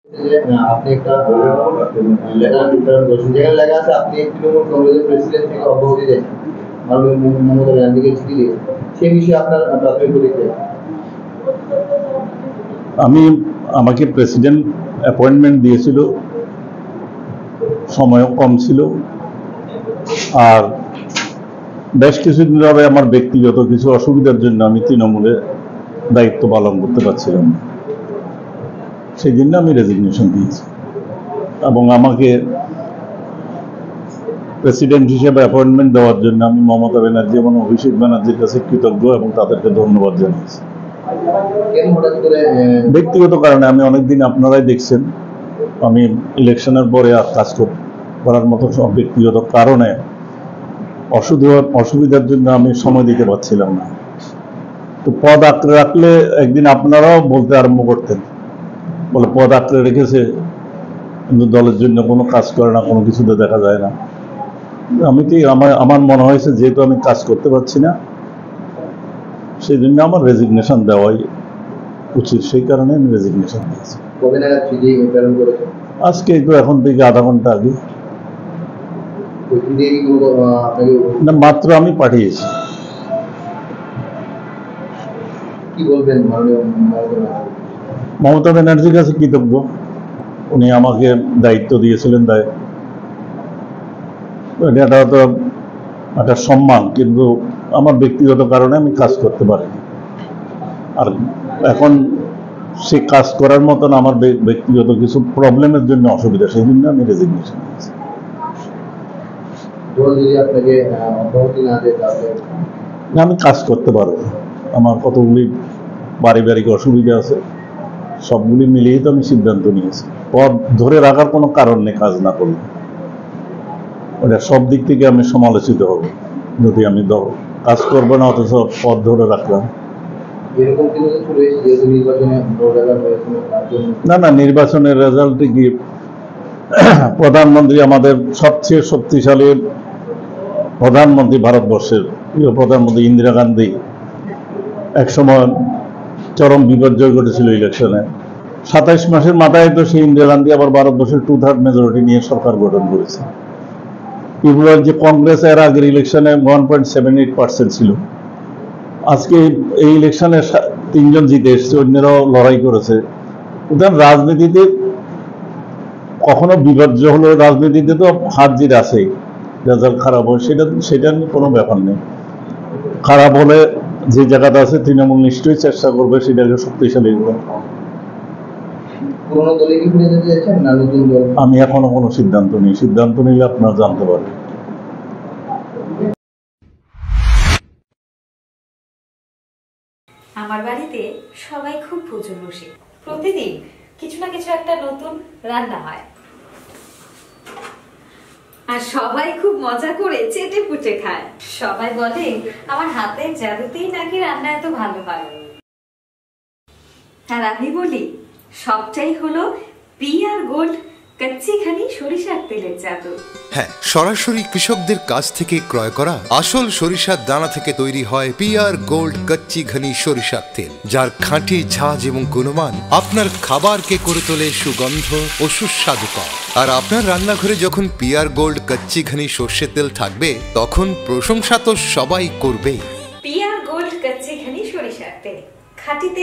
আপনি একটা লেটার প্রেরণ করেছেন যেখানে লেখা আছে আপনি তৃণমূল কংগ্রেসের প্রেসিডেন্ট থেকে অব্যাহতি দিয়েছেন মাননীয় মমতা ব্যানার্জিকে চিঠি দিয়েছেন সেই বিষয়ে আপনার প্রাথমিক প্রতিক্রিয়া। আমাকে প্রেসিডেন্ট অ্যাপয়েন্টমেন্ট দিয়েছিল, সময়ও কম ছিল, আর বেশ কিছুদিন ধরে আমার ব্যক্তিগত কিছু অসুবিধার জন্য আমি তৃণমূলে দায়িত্ব পালন করতে পারছিলাম না। সেই জন্য আমি রেজিগনেশন দিয়েছি এবং আমাকে প্রেসিডেন্ট হিসেবে অ্যাপয়েন্টমেন্ট দেওয়ার জন্য আমি মমতা ব্যানার্জি এবং অভিষেক ব্যানার্জির কাছে কৃতজ্ঞ এবং তাদেরকে ধন্যবাদ জানিয়েছি। ব্যক্তিগত কারণে আমি অনেকদিন, আপনারাই দেখছেন, আমি ইলেকশনের পরে আর কাজ করার মতো সব ব্যক্তিগত কারণে অসুবিধার জন্য আমি সময় দিতে পারছিলাম না। তো পদ আঁকড়ে রাখলে একদিন আপনারাও বলতে আরম্ভ করতেন, বলে পদ আঁকড়ে রেখেছে কিন্তু দলের জন্য কোনো কাজ করে না, কোনো কিছুতে দেখা যায় না। আমি কি আমার মনে হয়েছে যেহেতু আমি কাজ করতে পারছি না, সেই জন্য আমার রেজিগনেশন দেওয়াই উচিত, সেই কারণে আমি রেজিগনেশন দিয়েছি। আজকে তো এখন থেকে আধা ঘন্টা আগে না, মাত্র আমি পাঠিয়েছি। কি বলবেন? মমতা ব্যানার্জির কাছে কৃতজ্ঞ, উনি আমাকে দায়িত্ব দিয়েছিলেন, এটা তো একটা সম্মান, কিন্তু আমার ব্যক্তিগত কারণে আমি কাজ করতে পারিনি। আর এখন সে কাজ করার মতন আমার ব্যক্তিগত কিছু প্রবলেমের জন্য অসুবিধা, সেই জন্য আমি রেজিগনেশন দিয়েছি। আমি কাজ করতে পারবো, আমার কতগুলি পারিবারিক অসুবিধা আছে, সবগুলি মিলিয়েই তো আমি সিদ্ধান্ত নিয়েছি। পদ ধরে রাখার কোনো কারণ নেই কাজ না করলে, ওটা সব দিক থেকে আমি সমালোচিত হব যদি আমি কাজ করবো না অথচ পদ ধরে রাখলাম। না না, নির্বাচনের রেজাল্টে কি প্রধানমন্ত্রী, আমাদের সবচেয়ে শক্তিশালী প্রধানমন্ত্রী ভারতবর্ষের, প্রিয় প্রধানমন্ত্রী ইন্দিরা গান্ধী একসময় চরম বিপর্যয় ঘটেছিল ইলেকশনে। 27 মাসের মাথায় তো সেই ইন্দিরা গান্ধী আবার ভারতবর্ষের 2/3 মেজরিটি নিয়ে সরকার গঠন করেছে। ত্রিপুরার যে কংগ্রেস এর আগের ইলেকশনে 1.78% ছিল, আজকে এই ইলেকশনে 3 জন জিতে এসছে, অন্যরাও লড়াই করেছে। সুতরাং রাজনীতিতে কখনো বিপর্যয় হলো, রাজনীতিতে তো হাত জিত আছে, রেজাল্ট খারাপ হয়, সেটা নিয়ে কোনো ব্যাপার নেই। খারাপ হলে যে জায়গাটা আছে তৃণমূল নিশ্চয়ই চেষ্টা করবে সেটাকে শক্তিশালী করবে। আমি এখনো কোনো সিদ্ধান্ত নিই, সিদ্ধান্ত নিলে আপনারা জানতে পারবেন। আমার বাড়িতে সবাই খুব ভোজন রসিক, প্রতিদিন কিছু না কিছু একটা নতুন রান্না হয়, আর সবাই খুব মজা করে চেটে পুটে খায়। সবাই বলে আমার হাতের জাদুতেই নাকি রান্না এত ভালো হয়। আর আমি বলি সবটাই হলো পিআর গোল্ড কচ্চি ঘনি সরিষার তেলের জাদু। হ্যাঁ, সরাসরি কৃষকদের কাছ থেকে ক্রয় করা আসল সরিষার দানা থেকে তৈরি হয় পিআর গোল্ড কচ্চি ঘনি সরিষার তেল, যার খাঁটি ঝাঁজ এবং গুণমান আপনার খাবারকে করে তোলে সুগন্ধ ও সুস্বাদুকর। আর আপনার রান্নাঘরে যখন পিআর গোল্ড কচ্চি ঘনি সর্ষের তেল থাকবে, তখন প্রশংসা তো সবাই করবে। পিআর গোল্ড কচ্চি ঘনি সরিষার তেল, খাঁটি